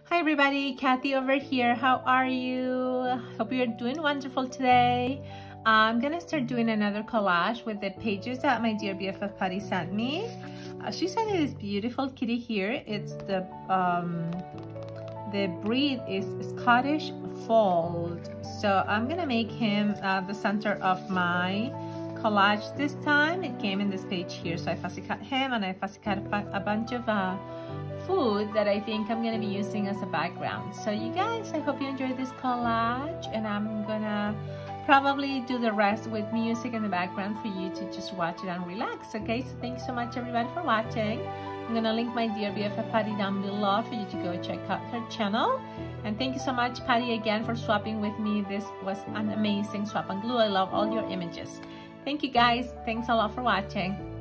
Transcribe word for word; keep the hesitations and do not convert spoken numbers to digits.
Hi everybody, Kathy over here. How are you? Hope you're doing wonderful today. I'm gonna start doing another collage with the pages that my dear B F F Patty sent me. Uh, she sent me this beautiful kitty here. It's the um, the breed is Scottish Fold. So I'm gonna make him uh, the center of my collage this time. It came in this page here. So I fussy cut him and I fussy cut a, a bunch of uh, food that I think I'm gonna be using as a background. So you guys, I hope you enjoyed this collage, and I'm gonna probably do the rest with music in the background for you to just watch it and relax. Okay, so thanks so much everybody for watching. I'm gonna link my dear B F F Patty down below for you to go check out her channel. And thank you so much, Patty, again for swapping with me. This was an amazing swap and glue. I love all your images. Thank you guys. Thanks a lot for watching.